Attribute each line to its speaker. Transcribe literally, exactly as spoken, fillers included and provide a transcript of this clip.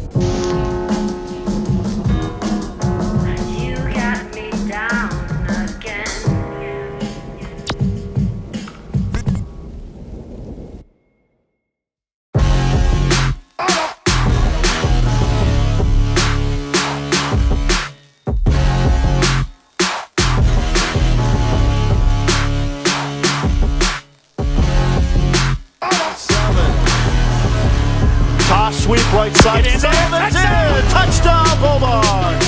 Speaker 1: You got me down again.
Speaker 2: Toss sweep right side.
Speaker 3: Get in there.
Speaker 2: Touchdown, Touchdown Bulldogs!